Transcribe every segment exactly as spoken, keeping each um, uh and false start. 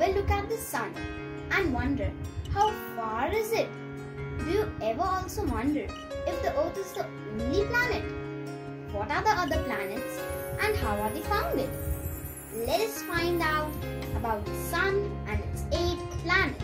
ever look at the sun and wonder how far is it? Do you ever also wonder if the Earth is the only planet? What are the other planets and how are they founded? Let us find out about the Sun and its eight planets.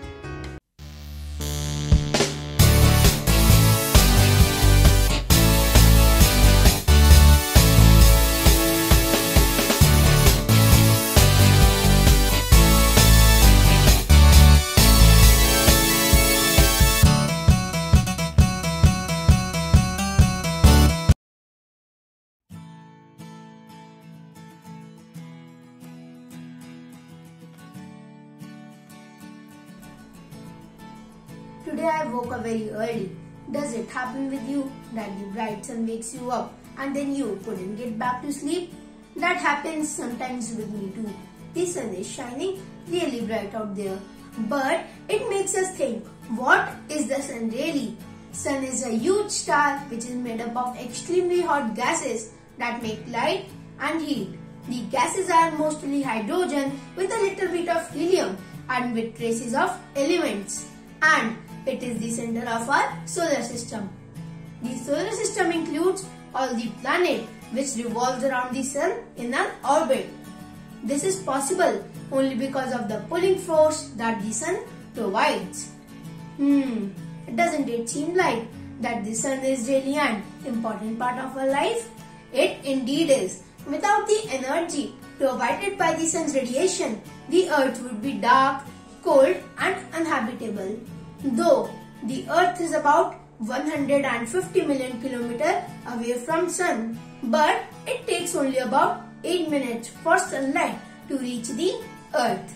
Today I woke up very early. Does it happen with you that the bright sun wakes you up and then you couldn't get back to sleep? That happens sometimes with me too. The sun is shining really bright out there. But it makes us think, what is the sun really? Sun is a huge star which is made up of extremely hot gases that make light and heat. The gases are mostly hydrogen with a little bit of helium and with traces of elements. And it is the center of our solar system. The solar system includes all the planets which revolves around the sun in an orbit. This is possible only because of the pulling force that the sun provides. Hmm, doesn't it seem like that the sun is really an important part of our life? It indeed is. Without the energy provided by the sun's radiation, the earth would be dark, cold and uninhabitable. Though the earth is about one hundred fifty million kilometers away from sun, but it takes only about eight minutes for sunlight to reach the earth.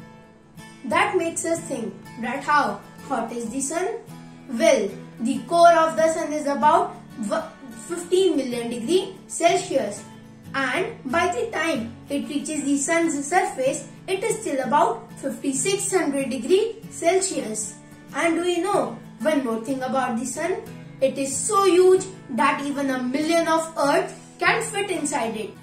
That makes us think that how hot is the sun? Well, the core of the sun is about fifteen million degrees Celsius, and by the time it reaches the sun's surface, it is still about fifty-six hundred degrees Celsius. And do you know one more thing about the sun? It is so huge that even a million of Earth can fit inside it.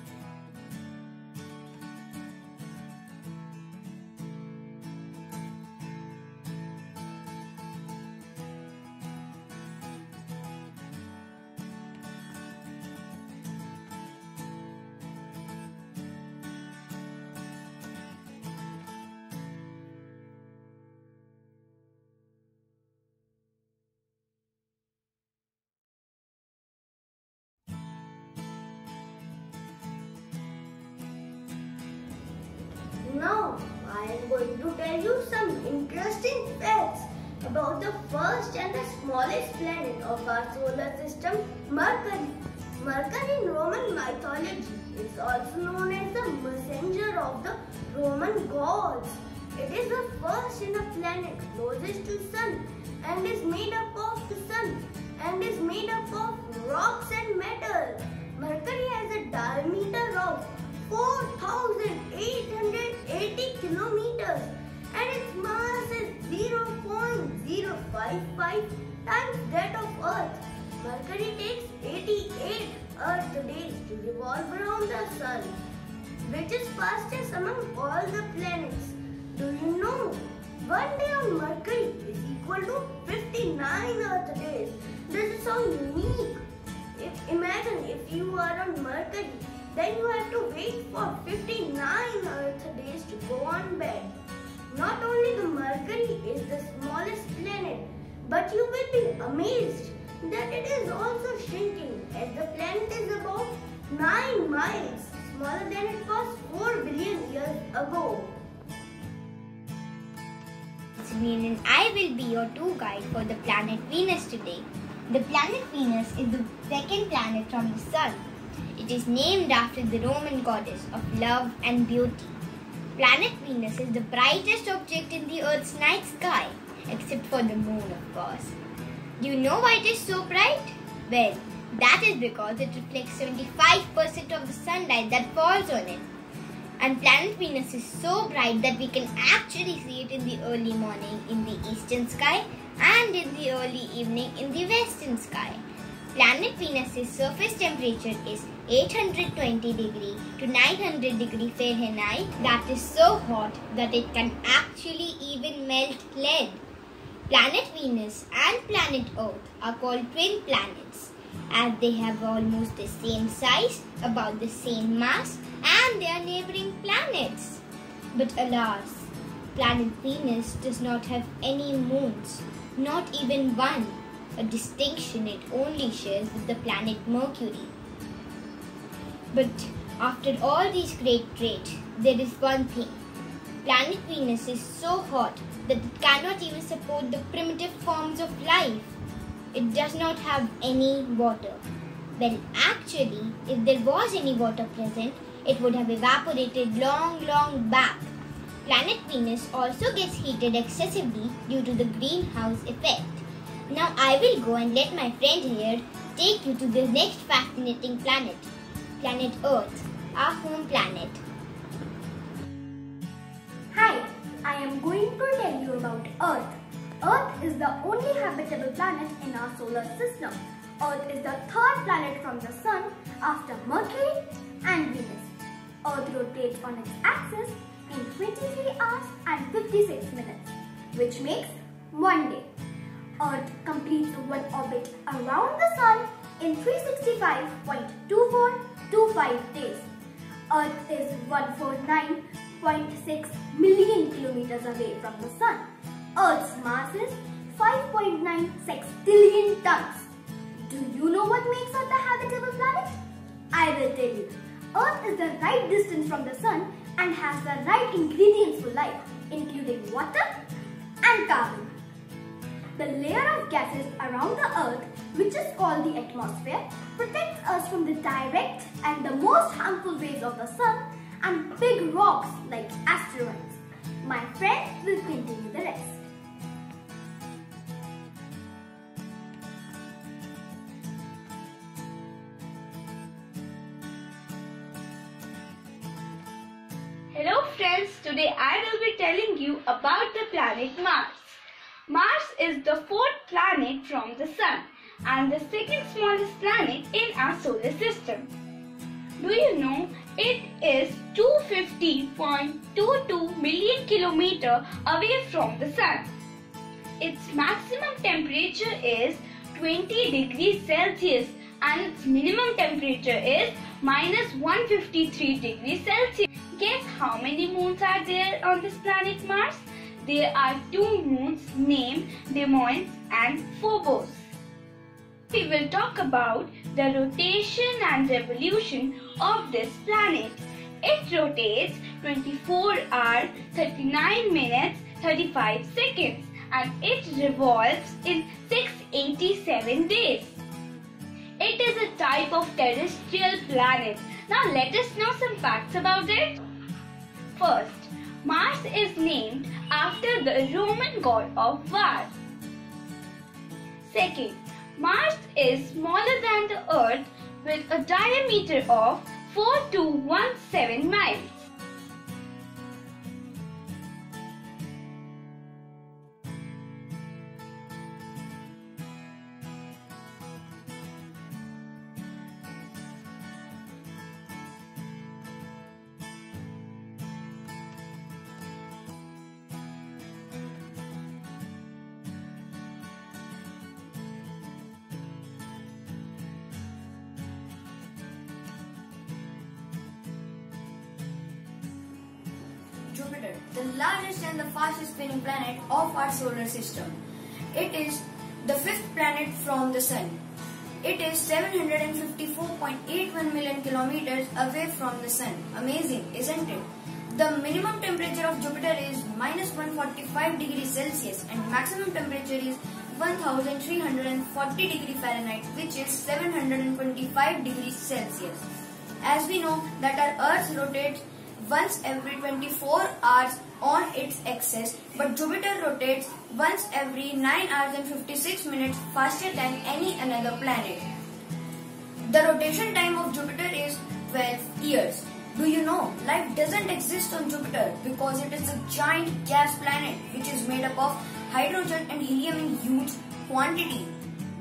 Now, I am going to tell you some interesting facts about the first and the smallest planet of our solar system, Mercury. Mercury in Roman mythology is also known as the messenger of the Roman gods. It is the first in a planet closest to sun and is made up of the sun and is made up of rocks and metal. Mercury has a diameter of four thousand eight hundred eighty kilometers and its mass is zero point zero five five times that of Earth. Mercury takes eighty-eight Earth days to revolve around the Sun, which is fastest among all the planets. Do you know? One day on Mercury is equal to fifty-nine Earth days. This is so unique. If, imagine if you are on Mercury, then you have to wait for fifty-nine Earth days to go on bed. Not only the Mercury is the smallest planet, but you will be amazed that it is also shrinking as the planet is about nine miles smaller than it was four billion years ago. It's Reem and I will be your tour guide for the planet Venus today. The planet Venus is the second planet from the Sun. It is named after the Roman goddess of love and beauty. Planet Venus is the brightest object in the Earth's night sky, except for the moon, of course. Do you know why it is so bright? Well, that is because it reflects seventy-five percent of the sunlight that falls on it. And planet Venus is so bright that we can actually see it in the early morning in the eastern sky and in the early evening in the western sky. Planet Venus's surface temperature is eight hundred twenty degree to nine hundred degree Fahrenheit. That is so hot that it can actually even melt lead. Planet Venus and planet Earth are called twin planets as they have almost the same size, about the same mass, and they are neighboring planets. But alas, planet Venus does not have any moons, not even one, a distinction it only shares with the planet Mercury. But after all these great traits, there is one thing. Planet Venus is so hot that it cannot even support the primitive forms of life. It does not have any water. Well, actually, if there was any water present, it would have evaporated long, long back. Planet Venus also gets heated excessively due to the greenhouse effect. Now I will go and let my friend here take you to the next fascinating planet, planet Earth, our home planet. Hi, I am going to tell you about Earth. Earth is the only habitable planet in our solar system. Earth is the third planet from the Sun after Mercury and Venus. Earth rotates on its axis in twenty-three hours and fifty-six minutes, which makes one day. Earth completes one orbit around the Sun in three hundred sixty-five point two four two five days. Earth is one hundred forty-nine point six million kilometers away from the Sun. Earth's mass is five point nine sextillion tons. Do you know what makes Earth a habitable planet? I will tell you. Earth is the right distance from the Sun and has the right ingredients for life, including water and carbon. The layer of gases around the Earth, which is called the atmosphere, protects us from the direct and the most harmful rays of the Sun and big rocks like asteroids. My friend will continue the rest. Hello friends, today I will be telling you about the planet Mars. Mars is the fourth planet from the Sun and the second smallest planet in our solar system. Do you know it is two hundred fifty point two two million kilometers away from the Sun? Its maximum temperature is twenty degrees Celsius and its minimum temperature is minus one hundred fifty-three degrees Celsius. Guess how many moons are there on this planet Mars? There are two moons named Deimos and Phobos. We will talk about the rotation and revolution of this planet. It rotates twenty-four hours, thirty-nine minutes, thirty-five seconds and it revolves in six hundred eighty-seven days. It is a type of terrestrial planet. Now let us know some facts about it. First, Mars is named after the Roman god of war. Second, Mars is smaller than the Earth with a diameter of four thousand two hundred seventeen miles. Jupiter, the largest and the fastest spinning planet of our solar system. It is the fifth planet from the Sun. It is seven hundred fifty-four point eight one million kilometers away from the Sun. Amazing, isn't it? The minimum temperature of Jupiter is minus one hundred forty-five degrees Celsius and maximum temperature is one thousand three hundred forty degrees Fahrenheit, which is seven hundred twenty-five degrees Celsius. As we know that our Earth rotates once every twenty-four hours on its axis, but Jupiter rotates once every nine hours and fifty-six minutes faster than any another planet. The rotation time of Jupiter is twelve years. Do you know life doesn't exist on Jupiter because it is a giant gas planet which is made up of hydrogen and helium in huge quantity.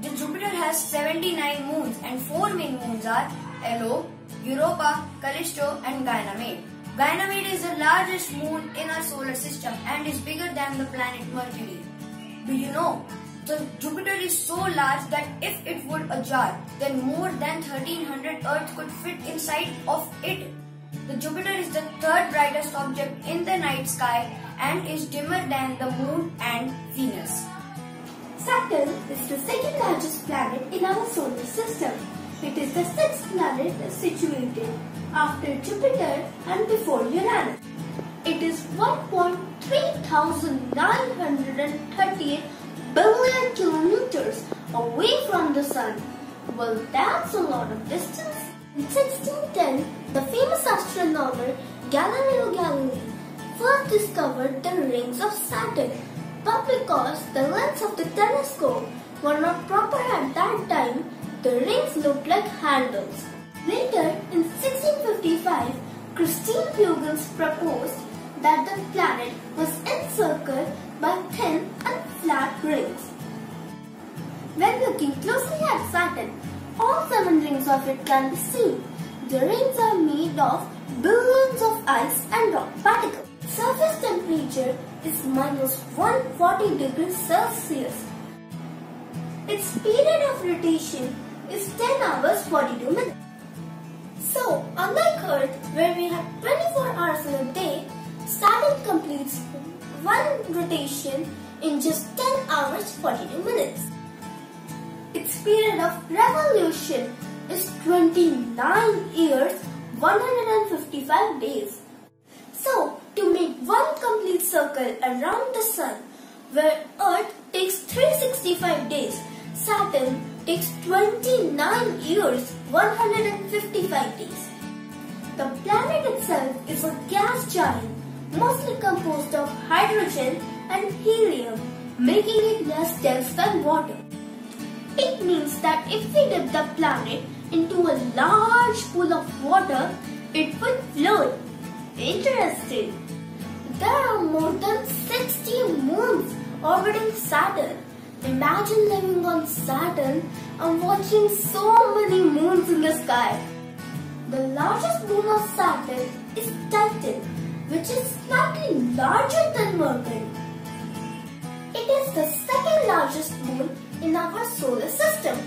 the Jupiter has seventy-nine moons and four main moons are Io, Europa, Callisto and Ganymede. Ganymede is the largest moon in our solar system and is bigger than the planet Mercury. Do you know? The Jupiter is so large that if it were a jar, then more than thirteen hundred Earths could fit inside of it. The Jupiter is the third brightest object in the night sky and is dimmer than the Moon and Venus. Saturn is the second largest planet in our solar system. It is the sixth planet situated after Jupiter and before Uranus. It is one point three thousand nine hundred thirty-eight billion kilometers away from the Sun. Well, that's a lot of distance. In sixteen ten, the famous astronomer Galileo Galilei first discovered the rings of Saturn, but because the lens of the telescope were not proper at that time, the rings looked like handles. Later, in sixteen fifty-five, Christine Huygens proposed that the planet was encircled by thin and flat rings. When looking closely at Saturn, all seven rings of it can be seen. The rings are made of billions of ice and rock particles. Surface temperature is minus one hundred forty degrees Celsius. Its period of rotation is ten hours forty-two minutes. So, unlike Earth, where we have twenty-four hours in a day, Saturn completes one rotation in just ten hours forty-two minutes. Its period of revolution is twenty-nine years, one hundred fifty-five days. So, to make one complete circle around the Sun, where Earth takes three hundred sixty-five days, Saturn takes twenty-nine years, one hundred fifty-five days. The planet itself is a gas giant, mostly composed of hydrogen and helium, making it less dense than water. It means that if we dip the planet into a large pool of water, it would float. Interesting. There are more than sixty moons orbiting Saturn. Imagine living on Saturn and watching so many moons in the sky. The largest moon of Saturn is Titan, which is slightly larger than Mercury. It is the second largest moon in our solar system.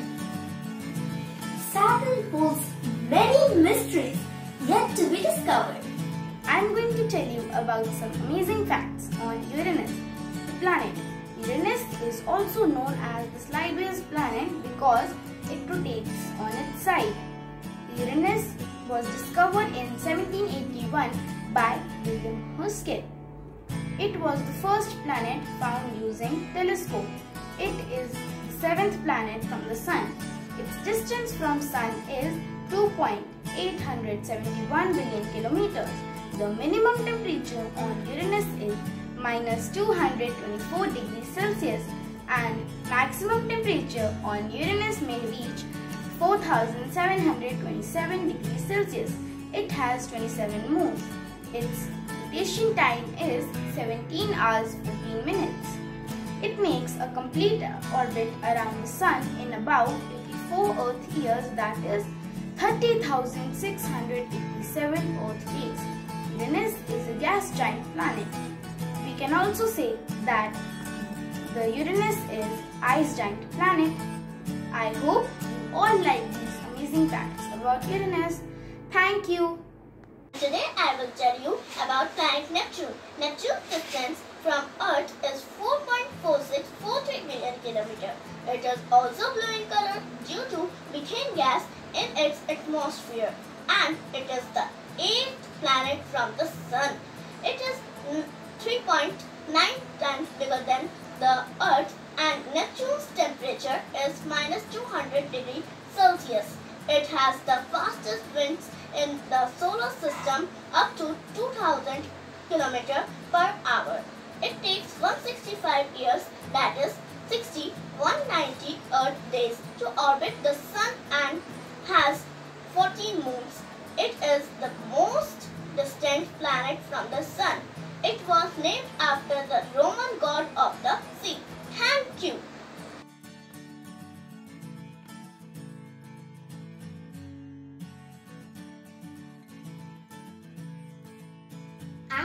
Saturn holds many mysteries yet to be discovered. I'm going to tell you about some amazing facts on Uranus, the planet. Uranus is also known as the sideways planet because it rotates on its side. Uranus was discovered in seventeen eighty-one by William Herschel. It was the first planet found using telescope. It is the seventh planet from the Sun. Its distance from Sun is two point eight seven one billion kilometers. The minimum temperature on Uranus is minus two hundred twenty-four degrees Celsius and maximum temperature on Uranus may reach four thousand seven hundred twenty-seven degrees Celsius. It has twenty-seven moons. Its rotation time is seventeen hours fifteen minutes. It makes a complete orbit around the Sun in about eighty-four Earth years, that is thirty thousand six hundred eighty-seven Earth days. Uranus is a gas giant planet. We can also say that the Uranus is ice giant planet. I hope you all like these amazing facts about Uranus. Thank you. Today I will tell you about planet Neptune. Neptune's distance from Earth is four point four six four three million kilometers. It is also blue in color due to methane gas in its atmosphere, and it is the eighth planet from the Sun. It is three point nine times bigger than the Earth, and Neptune's temperature is minus two hundred degrees Celsius. It has the fastest winds in the solar system, up to two thousand kilometers per hour. It takes one hundred sixty-five years, that is sixty, one hundred ninety Earth days, to orbit the Sun and has fourteen moons. It is the most distant planet from the Sun. It was named after the Roman god of the sea. Thank you.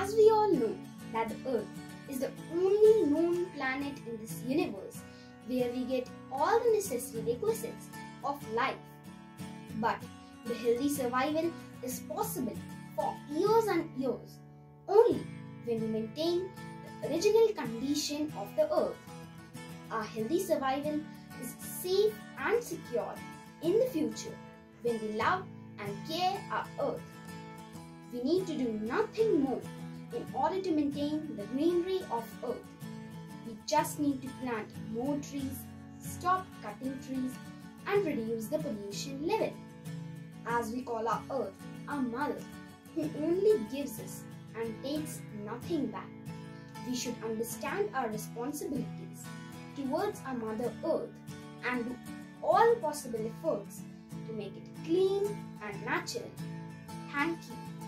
As we all know that the Earth is the only known planet in this universe where we get all the necessary requisites of life. But the healthy survival is possible for years and years only when we maintain the original condition of the Earth. Our healthy survival is safe and secure in the future when we love and care our Earth. We need to do nothing more in order to maintain the greenery of Earth. We just need to plant more trees, stop cutting trees, and reduce the pollution level. As we call our Earth our mother, who only gives us and takes nothing back. We should understand our responsibilities towards our Mother Earth and do all possible efforts to make it clean and natural. Thank you.